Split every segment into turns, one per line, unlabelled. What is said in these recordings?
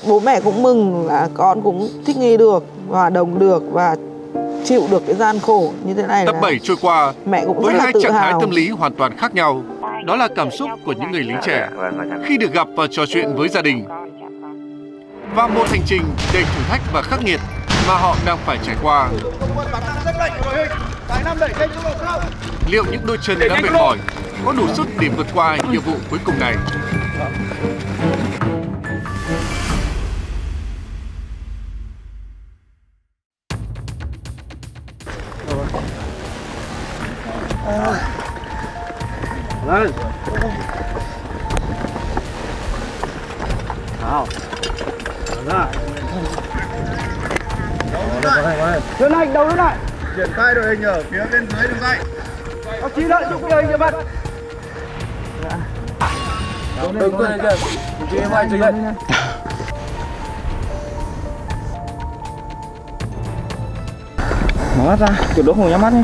bố mẹ cũng mừng là con cũng thích nghi được, hòa đồng được và chịu được cái gian khổ như thế này.
Tập 7 trôi qua
mẹ cũng
với
rất là
hai
tự
trạng thái
hào.
tâm lý hoàn toàn khác nhau. Đó là cảm xúc của những người lính trẻ khi được gặp và trò chuyện với gia đình, và một hành trình đầy thử thách và khắc nghiệt mà họ đang phải trải qua. Liệu những đôi chân đã mệt mỏi có đủ sức để vượt qua nhiệm vụ cuối cùng này?
Lên. Nào. Ra. Chuyển lệnh đầu đứng lại.
Triển khai đội hình ở phía bên dưới đường dây.
Các chí lợi dụng đội hình vật. Đừng quên kìa. Chị em anh dừng lên. Mở mắt ra, tuyệt đối không nhắm mắt nhé.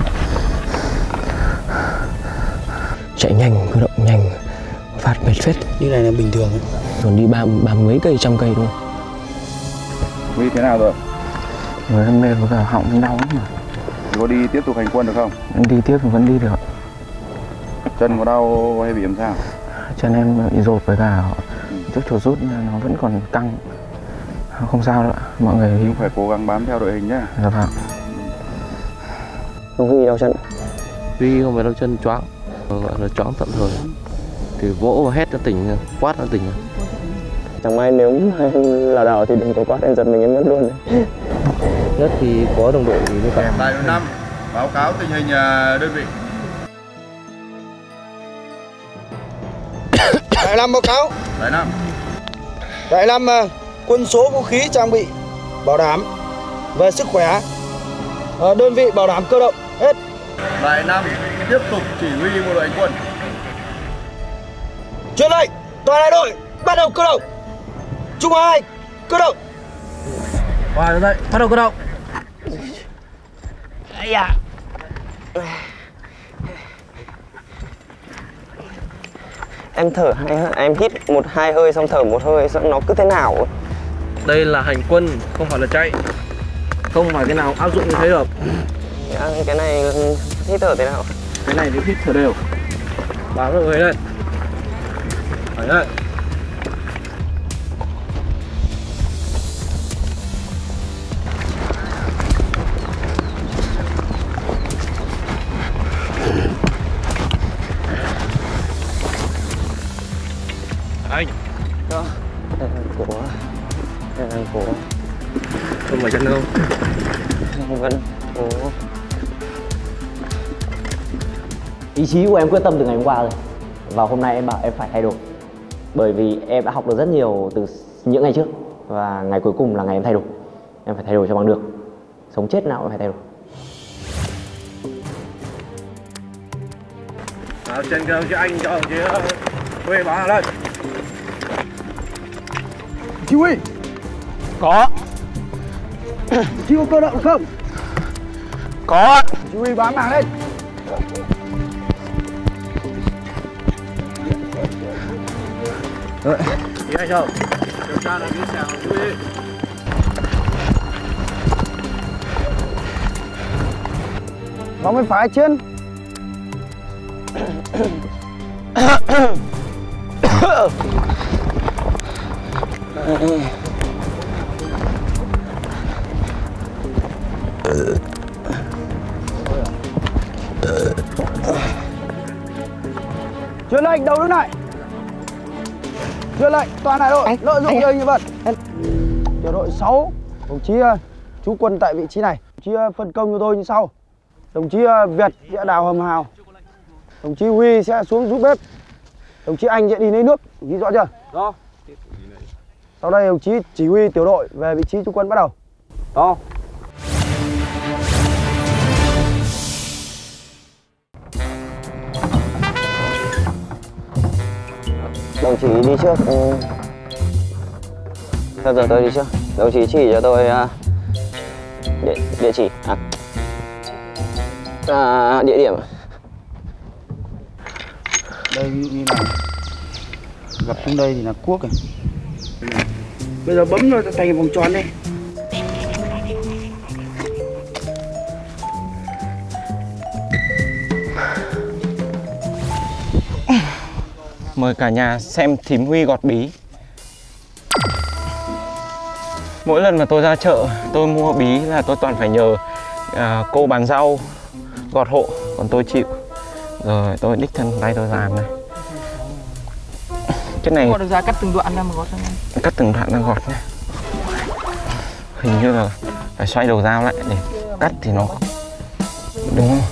Chạy nhanh, cơ động nhanh, phát mệt phết.
Như này là bình thường ấy.
Còn đi ba mấy cây, trăm cây luôn.
Huy thế nào rồi?
Người hôm nay có cả họng đau lắm mà.
Có đi tiếp tục hành quân được không?
Đi tiếp thì vẫn đi được.
Chân có đau hay bị làm sao?
Chân em bị rột với cả trước chuột rút nó vẫn còn căng. Không sao đâu ạ, mọi người
Nhưng phải cố gắng bám theo đội hình nhá.
Dạ vâng.
Không Huy đau chân.
Huy không phải đau chân, choáng, gọi là choáng tạm thời. Thì vỗ và hét nó tỉnh, quát nó tỉnh.
Chẳng may nếu lảo đảo thì đừng có quát, em giật mình em mất luôn.
Nhất thì có đồng đội thì mới cả.
Đại đội 5 báo cáo tình hình đơn vị.
Đại 5 báo cáo.
Đại 5.
Đại 5 quân số vũ khí trang bị bảo đảm về sức khỏe. Đơn vị bảo đảm cơ động hết.
Đại 5 tiếp tục chỉ huy bộ đội hành quân.
Truyền lệnh toàn đại đội bắt đầu cơ động. Trung 2 cơ động. Vào đây, bắt đầu cơ động.
Em thở em hít 1-2 hơi xong thở 1 hơi xong nó cứ thế nào.
Đây là hành quân, không phải là chạy. Không phải cái nào áp dụng như thế được.
Cái này hít thở thế nào?
Cái này thì hít thở đều. Bám vào người đây. Phải đây. Anh.
Đó. Đây là cổ. Đây là cổ.
Không phải chân đâu.
Vẫn cổ.
Ý chí của em quyết tâm từ ngày hôm qua rồi. Và hôm nay em bảo em phải thay đổi. Bởi vì em đã học được rất nhiều từ những ngày trước. Và ngày cuối cùng là ngày em thay đổi. Em phải thay đổi cho bằng được. Sống chết nào cũng phải thay đổi.
Trên kia chứ anh cho chứ Huy báo lên. Chị Huy.
Có.
Chị có cơ động không?
Có.
Chị Huy bám hàng lên. Rồi. Đi anh không? Điều tra là đi xào Chị Huy. Nó mới phải trên. Truyền lệnh đầu đứng lại. Truyền lệnh toàn đại đội lợi dụng rơi như vật. Tiểu đội 6 đồng chí trú quân tại vị trí này. Đồng chí phân công cho tôi như sau. Đồng chí Việt sẽ đào hầm hào. Đồng chí Huy sẽ xuống giúp bếp. Đồng chí Anh sẽ đi lấy nước. Đồng chí rõ chưa?
Đó.
Sau đây đồng chí chỉ huy tiểu đội về vị trí trú quân bắt đầu.
Đó.
Đồng chí đi trước. Theo giờ tôi đi trước. Đồng chí chỉ cho tôi địa chỉ. Địa điểm.
Đây ví dụ như là gặp xuống đây thì là cuốc này. Bây giờ bấm nó thành vòng tròn đi.
Mời cả nhà xem thím Huy gọt bí. Mỗi lần mà tôi ra chợ, tôi mua bí là tôi toàn phải nhờ cô bán rau gọt hộ, còn tôi chịu. Rồi tôi đích thân tay tôi làm này. Cái này
Gọt được ra cắt từng đoạn ra mà gọt ra này.
cắt từng đoạn ra gọt này. Hình như là phải xoay đầu dao lại để cắt thì nó đúng không?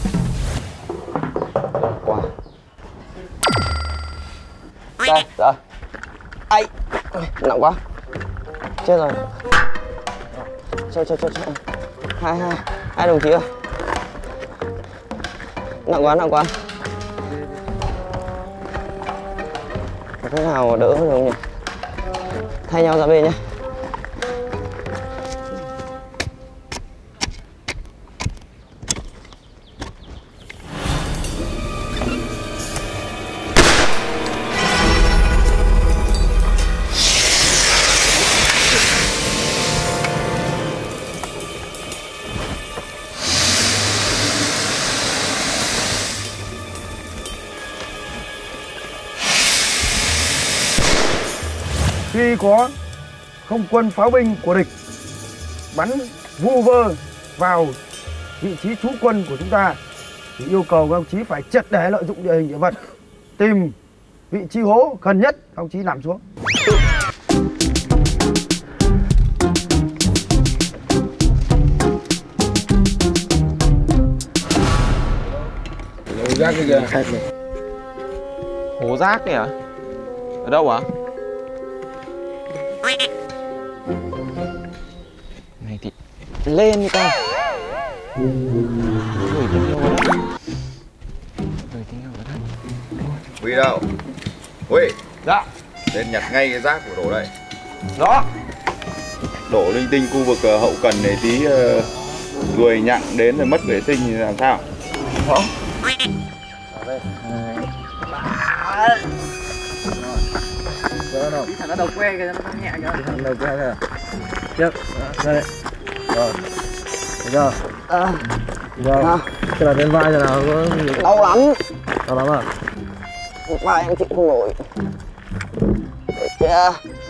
Qua. Rồi, rồi. Ai, nặng quá. Chết rồi. Chơi. Hai đồng chí ơi. Nặng quá. Có cái nào đỡ hơn không nhỉ? Thay nhau ra bên nhé.
Khi có không quân pháo binh của địch bắn vu vơ vào vị trí trú quân của chúng ta thì yêu cầu các ông chí phải triệt để lợi dụng địa hình địa vật, tìm vị trí hố gần nhất, các ông chí nằm xuống.
Hố rác kìa. Ở đâu ạ? Này thì lên đi con. Gửi tình yêu vào đây.
Huy đâu? Huy.
Dạ.
Lên nhặt ngay cái rác của đổ đây.
Đó.
Đổ linh tinh khu vực hậu cần này tí ruồi nhặng đến rồi mất vệ sinh thì làm sao?
Đó.
Đi thẳng ra đầu que kìa, nó nhẹ kìa.
Thằng đầu que kìa. Trước. Ra đây. Rồi. Được chưa? Rồi. Cái là trên vai rồi nào có gì?
Đau lắm.
Đau lắm à?
Vai em chịu không nổi. Để kìa.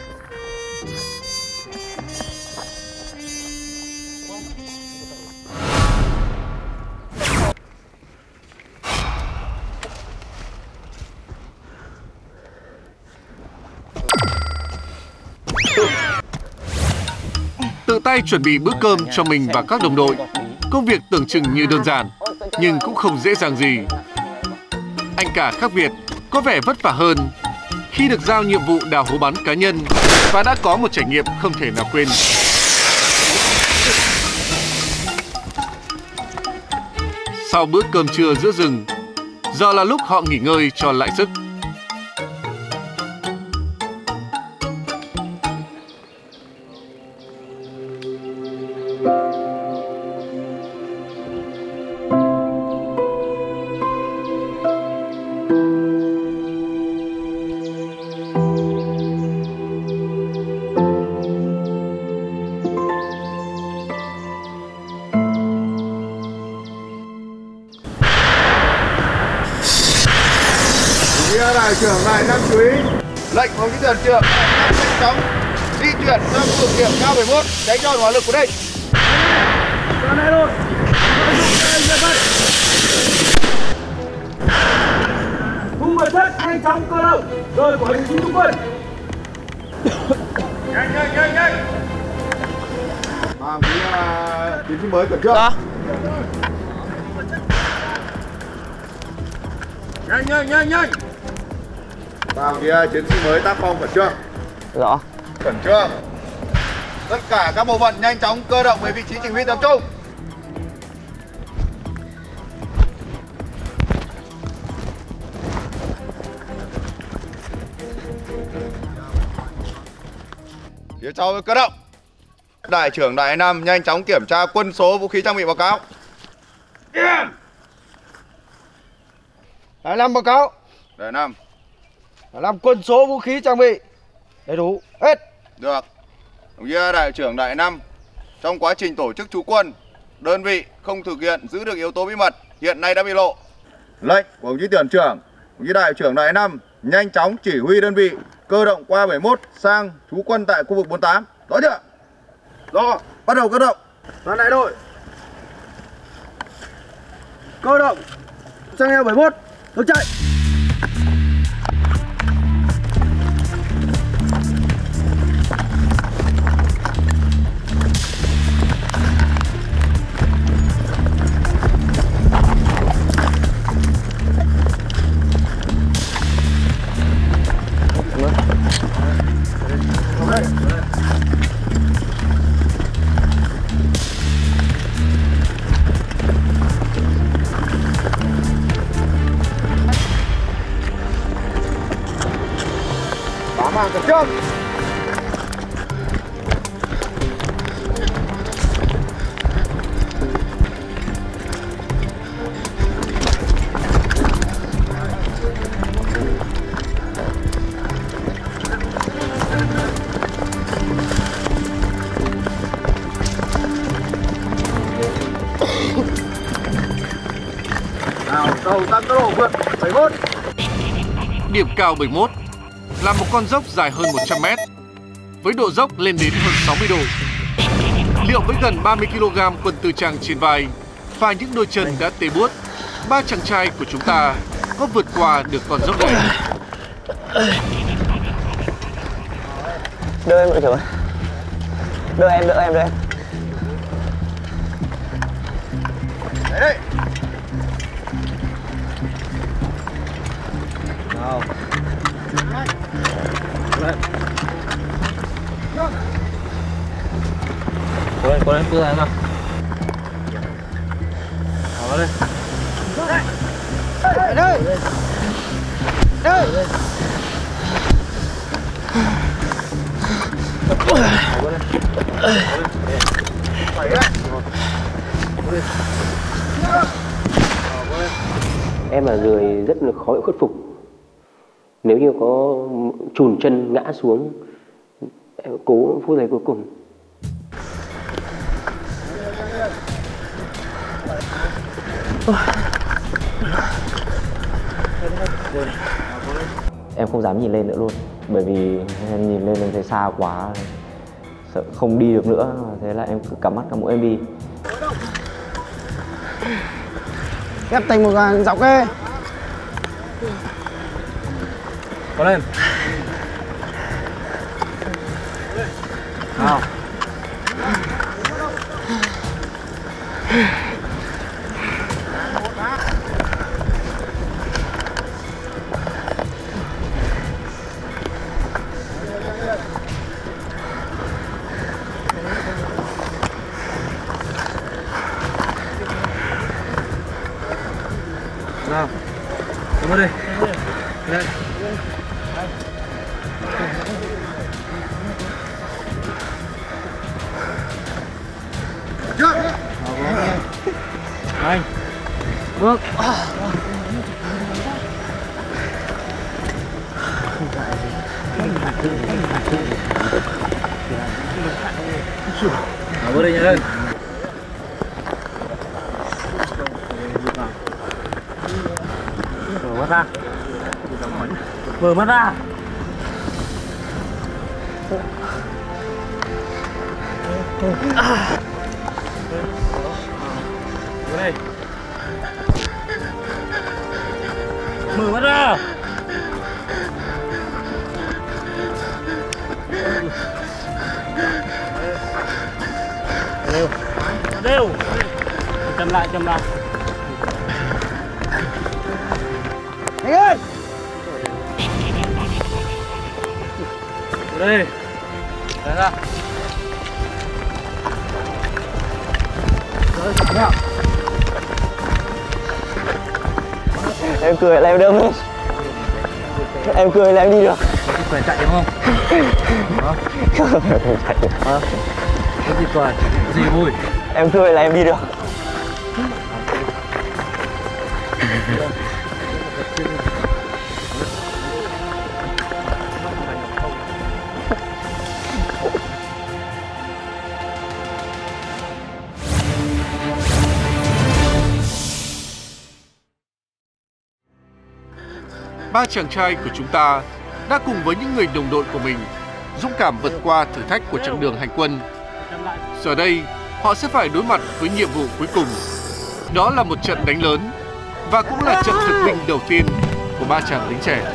Tự tay chuẩn bị bữa cơm cho mình và các đồng đội. Công việc tưởng chừng như đơn giản, nhưng cũng không dễ dàng gì. Anh cả khác biệt, có vẻ vất vả hơn khi được giao nhiệm vụ đào hố bắn cá nhân và đã có một trải nghiệm không thể nào quên. Sau bữa cơm trưa giữa rừng, giờ là lúc họ nghỉ ngơi cho lại sức.
Đại trưởng Đại Nam chú ý, lệnh phóng chỉ thuyền trưởng nhanh chóng di chuyển sang khu vực điểm cao 71 tránh cho hỏa lực của địch.
Ra đây rồi. Thu mật thất nhanh chóng cơ động rồi của hình trú quân.
Nhanh. Chiến sĩ mới cẩn trương.
Dạ.
Nhanh. Vào kia chiến sĩ mới tác phong khẩn trương.
Rõ.
Khẩn trương. Tất cả các bộ phận nhanh chóng cơ động về vị trí chỉ huy tập trung. Phía sau cơ động. Đại trưởng Đại Nam nhanh chóng kiểm tra quân số vũ khí trang bị báo cáo.
Đại Nam báo cáo.
Đại Nam.
Đại Nam quân số vũ khí trang bị đầy đủ hết.
Được. Đồng chí đại đội trưởng đại 5, trong quá trình tổ chức trú quân, đơn vị không thực hiện giữ được yếu tố bí mật hiện nay đã bị lộ. Lệnh của đồng chí tuyển trưởng, đồng chí đại đội trưởng đại 5 nhanh chóng chỉ huy đơn vị cơ động qua 71 sang trú quân tại khu vực 48. Rõ chưa? Rõ. Bắt đầu cơ động.
Toàn đại đội cơ động sang eo 71, hướng chạy. Bám tập trung. Nào, đầu tăng tốc độ vượt 71.
Điểm cao 71 là một con dốc dài hơn 100 m với độ dốc lên đến hơn 60 độ. Liệu với gần 30 kg quân tư trang trên vai và những đôi chân đã tê buốt, ba chàng trai của chúng ta có vượt qua được con dốc này?
Đưa em đội trưởng ơi. Đưa em.
Đấy đây.
Nào.
Có lên cứ ra nào. Vào đây.
Đây. Đây.
Em là người rất là khó bị khuất phục. Nếu như có chùn chân ngã xuống, em cố phút giây cuối cùng.
Em không dám nhìn lên nữa luôn, bởi vì em nhìn lên em thấy xa quá, sợ không đi được nữa, thế là em cứ cắm mắt cắm mũi em đi.
Ghép thành một hàng dọc kê.
Có lên. Nào. Nào. Come on đây. Đây. Anh. Bước. Bước đây nhanh lên. Mở mắt ra. Mở mắt ra. Đây. Mở mắt ra. Đều. Đều. Chậm lại.
Anh ơi.
Đây. Đấy ra.
Nào.
Em cười là em đâm lên. Em cười là em đi được.
Phải chạy đúng không?
Không chạy được.
Cái gì cười? Cái gì vui?
Em cười là em đi được.
ba chàng trai của chúng ta đã cùng với những người đồng đội của mình dũng cảm vượt qua thử thách của chặng đường hành quân. Giờ đây, họ sẽ phải đối mặt với nhiệm vụ cuối cùng. Đó là một trận đánh lớn và cũng là trận thực binh đầu tiên của ba chàng lính trẻ.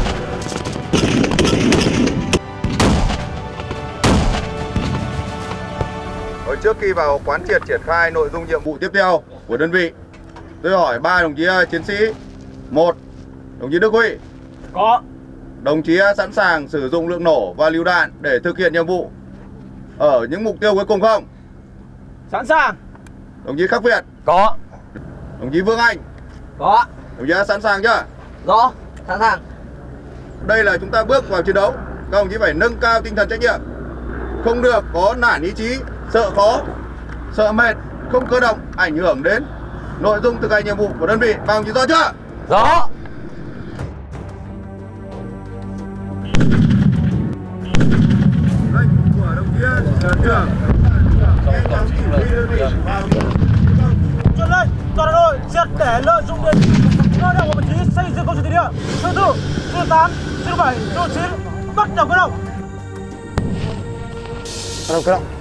Trước khi vào quán triệt triển khai nội dung nhiệm vụ tiếp theo của đơn vị, tôi hỏi ba đồng chí chiến sĩ. Một, đồng chí Đức Huy.
Có.
Đồng chí sẵn sàng sử dụng lượng nổ và lựu đạn để thực hiện nhiệm vụ ở những mục tiêu cuối cùng không?
Sẵn sàng.
Đồng chí Khắc Việt.
Có.
Đồng chí Vương Anh.
Có.
Đồng chí sẵn sàng chưa?
Rõ, sẵn sàng.
Đây là chúng ta bước vào chiến đấu. Các đồng chí phải nâng cao tinh thần trách nhiệm. Không được có nản ý chí, sợ khó, sợ mệt, không cơ động, ảnh hưởng đến nội dung thực hành nhiệm vụ của đơn vị. Các đồng chí rõ chưa?
Rõ.
Lệnh của đồng chí trưởng.
Chuẩn lệnh, toàn đội triệt để lợi dụng điện cơ động của vị trí xây dựng công trình thủy điện. Sư tư, sư 8, sư 7, sư 9, bắt đầu cơ động.
Cơ động.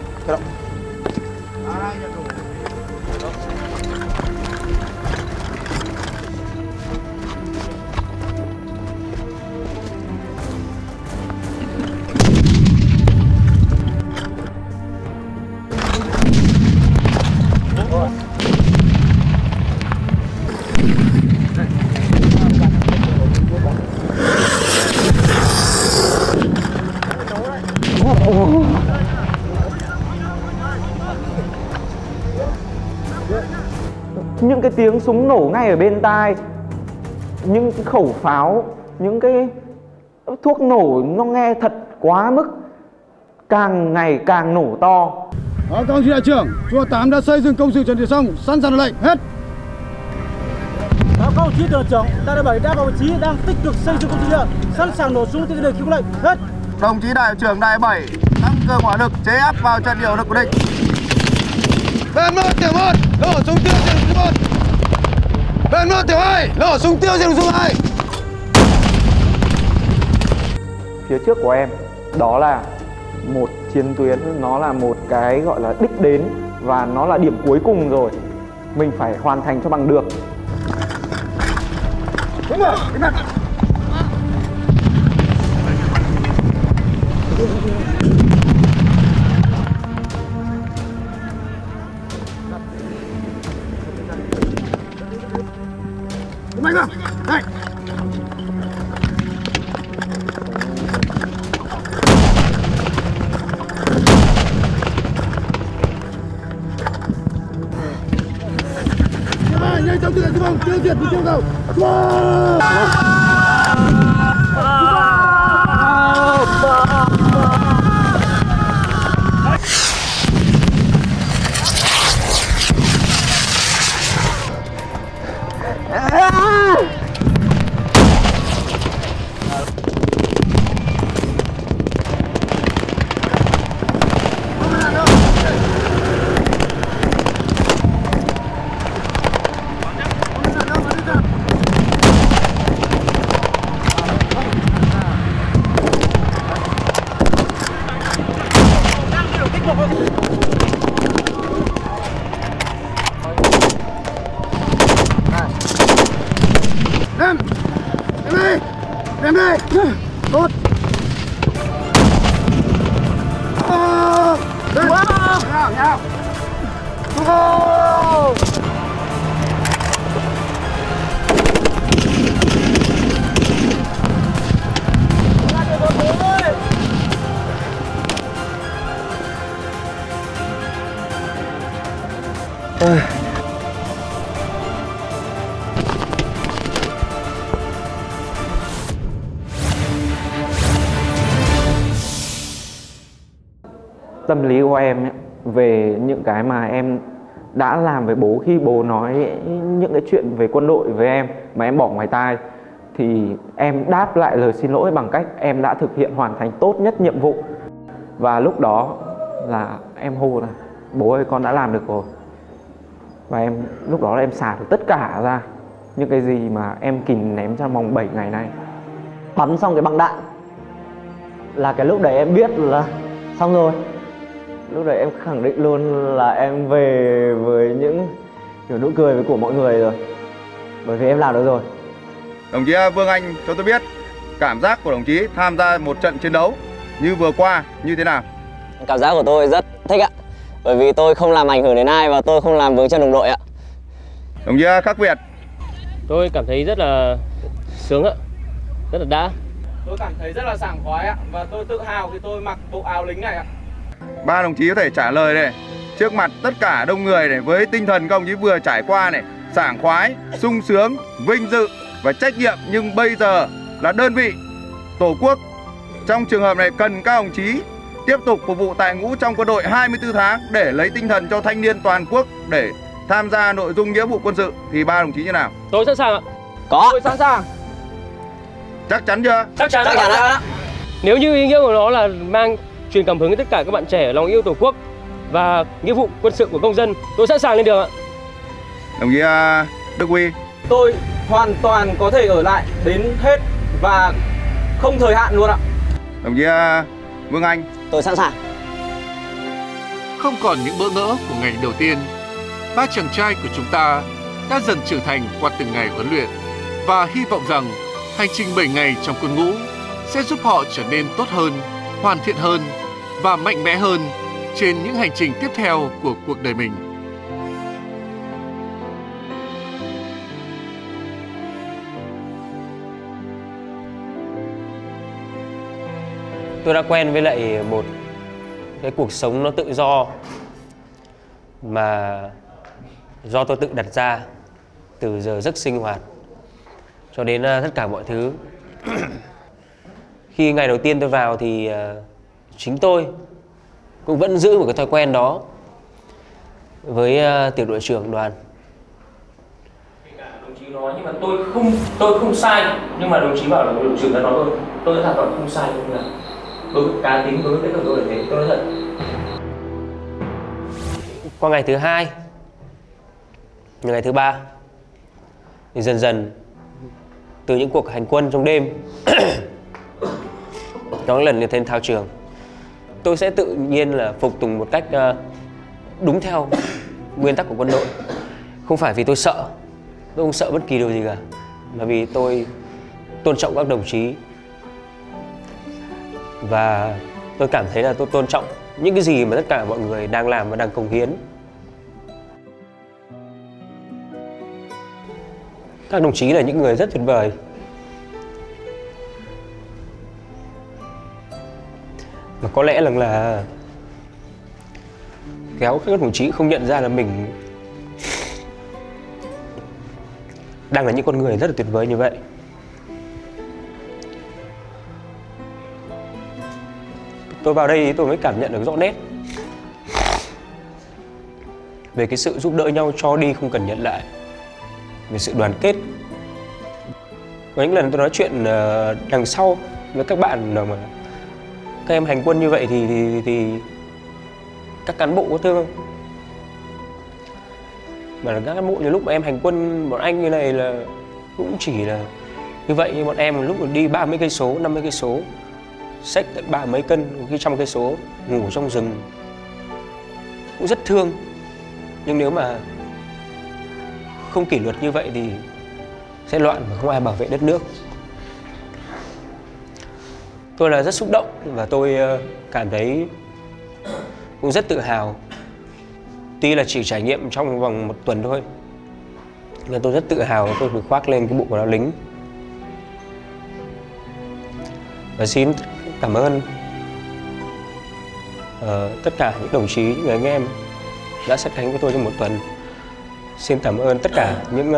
Những cái tiếng súng nổ ngay ở bên tai, những cái khẩu pháo, những cái thuốc nổ nó nghe thật quá mức, càng ngày càng nổ to.
Báo cáo chỉ đại trưởng, chùa 8 đã xây dựng công sự chuẩn bị xong, sẵn sàng lệnh hết. Báo cáo chỉ đại trưởng, đại 7 đã vào vị trí đang tích cực xây dựng công trình điện, sẵn sàng nổ súng tiến lên khi có lệnh hết.
Đồng chí đại trưởng đại 7 tăng cường hỏa lực chế áp vào trận địa lực của địch.
Bên 1 tiểu 1, nổ súng tiêu diệt súng 1. Bên 1 tiểu 2, nổ súng tiêu diệt súng 2.
Phía trước của em đó là một chiến tuyến, nó là một cái gọi là đích đến và nó là điểm cuối cùng rồi. Mình phải hoàn thành cho bằng được.
Đúng rồi, cái mặt. Mạnh vào, này. Nhanh chóng thực hiện bom tiêu diệt mục tiêu cầu. Em đi. Tốt. Đây. Nào.
Tâm lý của em ấy, về những cái mà em đã làm với bố khi bố nói những cái chuyện về quân đội với em mà em bỏ ngoài tai, thì em đáp lại lời xin lỗi bằng cách em đã thực hiện hoàn thành tốt nhất nhiệm vụ. Và lúc đó là em hô là bố ơi, con đã làm được rồi. Và lúc đó là em xả được tất cả ra những cái gì mà em kìm ném trong vòng 7 ngày nay. bắn xong cái băng đạn là cái lúc đấy em biết là xong rồi. Lúc đấy em khẳng định luôn là em về với những kiểu nụ cười của mọi người rồi, bởi vì em làm được rồi.
Đồng chí Vương Anh cho tôi biết cảm giác của đồng chí tham gia một trận chiến đấu như vừa qua như thế nào?
Cảm giác của tôi rất thích ạ, bởi vì tôi không làm ảnh hưởng đến ai và tôi không làm vướng chân đồng đội ạ.
Đồng chí Khắc Việt.
Tôi cảm thấy rất là sướng ạ, rất là đã.
Tôi cảm thấy rất là sảng khoái ạ, và tôi tự hào khi tôi mặc bộ áo lính này ạ.
Ba đồng chí có thể trả lời này trước mặt tất cả đông người này, với tinh thần các đồng chí vừa trải qua này, sảng khoái, sung sướng, vinh dự và trách nhiệm, nhưng bây giờ là đơn vị Tổ quốc. Trong trường hợp này cần các đồng chí tiếp tục phục vụ tại ngũ trong quân đội 24 tháng để lấy tinh thần cho thanh niên toàn quốc để tham gia nội dung nghĩa vụ quân sự. Thì ba đồng chí như nào?
Tôi sẵn sàng ạ.
Có.
Tôi sẵn sàng.
Chắc chắn chưa?
Chắc chắn ạ. Nếu như ý nghĩa của nó là mang truyền cảm hứng đến tất cả các bạn trẻ lòng yêu Tổ quốc và nghĩa vụ quân sự của công dân, tôi sẵn sàng lên đường ạ.
Đồng chí Đức Huy.
Tôi hoàn toàn có thể ở lại đến hết và không thời hạn luôn ạ.
Đồng chí Vương Anh.
Tôi sẵn sàng.
Không còn những bỡ ngỡ của ngày đầu tiên, ba chàng trai của chúng ta đã dần trưởng thành qua từng ngày huấn luyện và hy vọng rằng hành trình 7 ngày trong quân ngũ sẽ giúp họ trở nên tốt hơn, hoàn thiện hơn và mạnh mẽ hơn trên những hành trình tiếp theo của cuộc đời mình.
Tôi đã quen với lại một cái cuộc sống nó tự do mà do tôi tự đặt ra, từ giờ giấc sinh hoạt cho đến tất cả mọi thứ. Khi ngày đầu tiên tôi vào thì chính tôi cũng vẫn giữ một cái thói quen đó với tiểu đội trưởng đoàn. Đồng chí nói nhưng mà tôi không sai, nhưng mà đồng chí bảo là đội trưởng đã nói tôi đã thật không sai, tôi cá tính đối với tôi là thế, tôi nói thật. Qua ngày thứ hai, ngày thứ ba thì dần dần từ những cuộc hành quân trong đêm có lần lên thao trường, tôi sẽ tự nhiên là phục tùng một cách đúng theo nguyên tắc của quân đội. Không phải vì tôi sợ, tôi không sợ bất kỳ điều gì cả, mà vì tôi tôn trọng các đồng chí và tôi cảm thấy là tôi tôn trọng những cái gì mà tất cả mọi người đang làm và đang cống hiến. Các đồng chí là những người rất tuyệt vời. Mà có lẽ là kéo các đồng chí không nhận ra là mình đang là những con người rất là tuyệt vời như vậy. Tôi vào đây tôi mới cảm nhận được rõ nét về cái sự giúp đỡ nhau, cho đi không cần nhận lại, về sự đoàn kết. Có những lần tôi nói chuyện đằng sau với các bạn mà các em hành quân như vậy thì các cán bộ có thương không? Mà các cán bộ nhiều lúc mà em hành quân bọn anh như này là cũng chỉ là như vậy, như bọn em lúc mà đi 30 cây số, 50 cây số, xách tận 30 mấy cân, khi 100 cây số, ngủ trong rừng cũng rất thương. Nhưng nếu mà không kỷ luật như vậy thì sẽ loạn và không ai bảo vệ đất nước. Tôi là rất xúc động và tôi cảm thấy cũng rất tự hào. Tuy là chỉ trải nghiệm trong vòng 1 tuần thôi, nhưng tôi rất tự hào tôi được khoác lên cái bộ quần áo lính. Và xin cảm ơn tất cả những đồng chí, những người anh em đã sát cánh với tôi trong 1 tuần. Xin cảm ơn tất cả những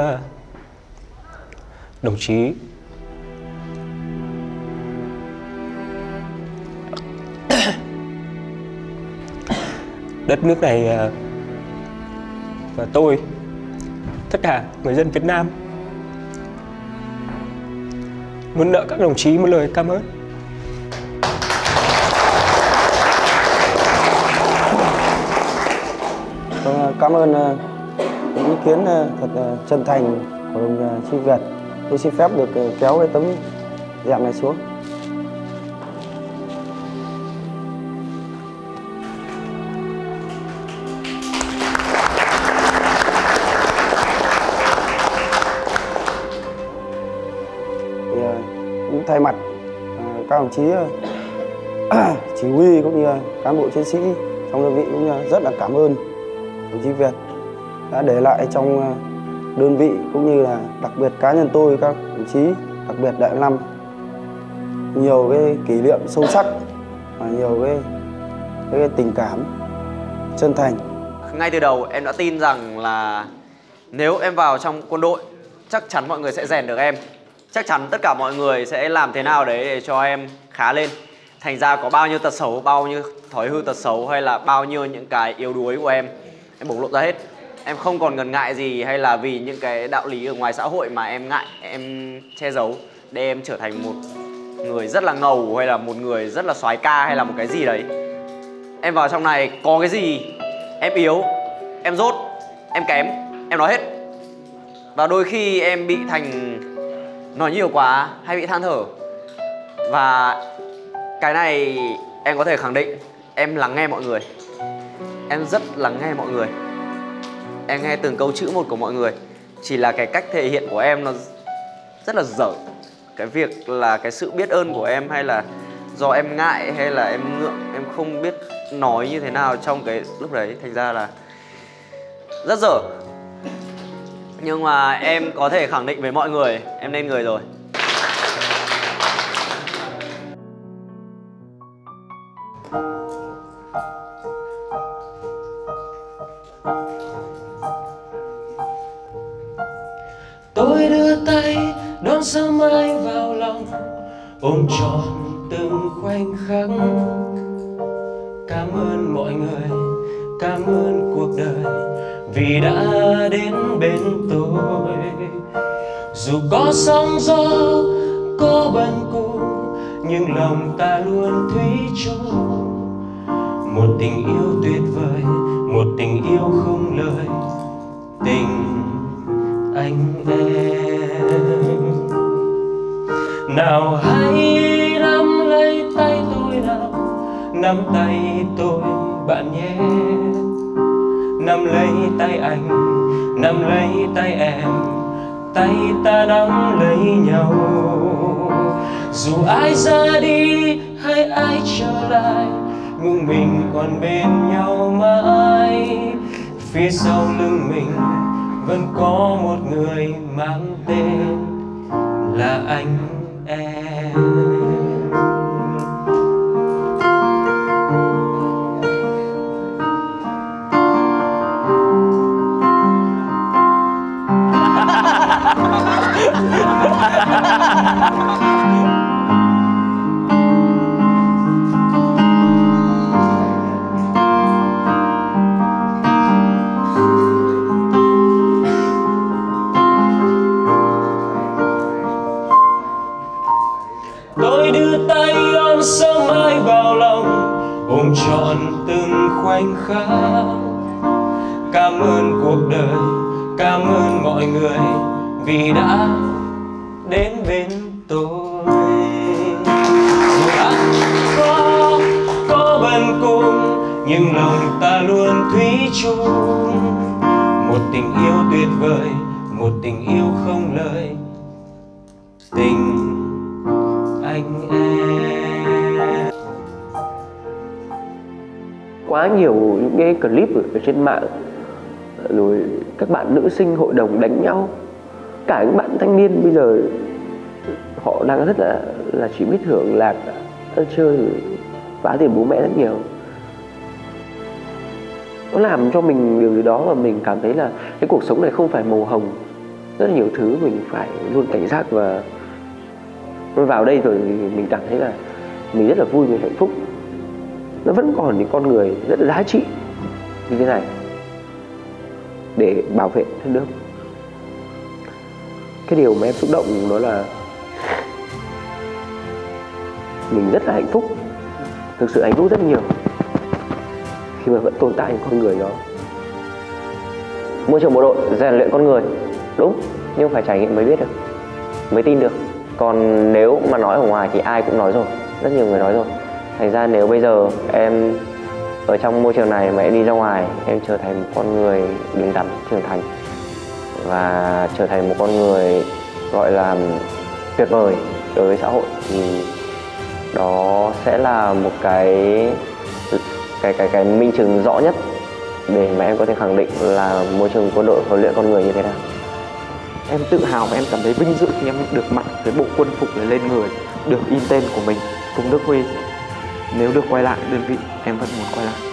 đồng chí đất nước này và tôi, tất cả người dân Việt Nam muốn nợ các đồng chí một lời cảm ơn.
Cảm ơn những ý kiến thật chân thành của đồng chí Việt. Tôi xin phép được kéo cái tấm dẹp này xuống. Thì cũng thay mặt các đồng chí chỉ huy cũng như cán bộ chiến sĩ trong đơn vị cũng như rất là cảm ơn đồng chí Việt đã để lại trong đơn vị, cũng như là đặc biệt cá nhân tôi, các đồng chí, đặc biệt Đại Năm, nhiều cái kỷ niệm sâu sắc và nhiều cái tình cảm chân thành.
Ngay từ đầu em đã tin rằng là nếu em vào trong quân đội chắc chắn mọi người sẽ rèn được em, chắc chắn tất cả mọi người sẽ làm thế nào đấy để cho em khá lên. Thành ra có bao nhiêu tật xấu, bao nhiêu thói hư tật xấu hay là bao nhiêu những cái yếu đuối của em bộc lộ ra hết. Em không còn ngần ngại gì, hay là vì những cái đạo lý ở ngoài xã hội mà em ngại, em che giấu để em trở thành một người rất là ngầu, hay là một người rất là soái ca, hay là một cái gì đấy. Em vào trong này có cái gì em yếu, em dốt, em kém, em nói hết. Và đôi khi em bị thành nói nhiều quá hay bị than thở. Và cái này em có thể khẳng định em lắng nghe mọi người. Em rất lắng nghe mọi người. Em nghe từng câu chữ một của mọi người. Chỉ là cái cách thể hiện của em nó rất là dở. Cái việc là cái sự biết ơn của em, hay là do em ngại, hay là em ngượng, em không biết nói như thế nào trong cái lúc đấy, thành ra là rất dở. Nhưng mà em có thể khẳng định với mọi người em nên người rồi.
Tôi đưa tay đón sớm mai vào lòng, ôm trọn từng khoảnh khắc. Cảm ơn mọi người, cảm ơn cuộc đời vì đã đến bên tôi. Dù có sóng gió, có bần cùng, nhưng lòng ta luôn thủy chung. Một tình yêu tuyệt vời, một tình yêu không lời, tình anh em. Nào hãy nắm lấy tay tôi nào, nắm tay tôi bạn nhé. Nắm lấy tay anh, nắm lấy tay em, tay ta nắm lấy nhau. Dù ai ra đi hay ai trở lại, nhưng mình còn bên nhau mãi. Phía sau lưng mình vẫn có một người mang tên là anh em. Tôi đưa tay ôm sớm mai vào lòng, ôm trọn từng khoảnh khắc. Cảm ơn cuộc đời, cảm ơn mọi người vì đã đến bên tôi. Dù đã có bần cùng, nhưng lòng ta luôn thủy chung. Một tình yêu tuyệt vời, một tình yêu không lời, tình anh em.
Quá nhiều những cái clip ở trên mạng, rồi các bạn nữ sinh hội đồng đánh nhau, cả những bạn thanh niên bây giờ họ đang rất là chỉ biết hưởng lạc, ăn chơi, phá tiền bố mẹ rất nhiều. Nó làm cho mình điều gì đó mà mình cảm thấy là cái cuộc sống này không phải màu hồng, rất là nhiều thứ mình phải luôn cảnh giác. Và vào đây rồi thì mình cảm thấy là mình rất là vui, mình hạnh phúc. Nó vẫn còn những con người rất là giá trị như thế này để bảo vệ đất nước. Cái điều mà em xúc động đó là mình rất là hạnh phúc, thực sự hạnh phúc rất nhiều khi mà vẫn tồn tại những con người đó.
Môi trường bộ đội rèn luyện con người, đúng, nhưng phải trải nghiệm mới biết được, mới tin được.
Còn nếu mà nói ở ngoài thì ai cũng nói rồi, rất nhiều người nói rồi. Thành ra nếu bây giờ em ở trong môi trường này mà em đi ra ngoài, em trở thành một con người đứng đắn, trưởng thành và trở thành một con người gọi là tuyệt vời đối với xã hội, thì đó sẽ là một cái minh chứng rõ nhất để mà em có thể khẳng định là môi trường quân đội huấn luyện con người như thế nào.
Em tự hào và em cảm thấy vinh dự khi em được mặc cái bộ quân phục này lên người, được in tên của mình, Phùng Đức Huy. Nếu được quay lại đơn vị, em vẫn muốn quay lại.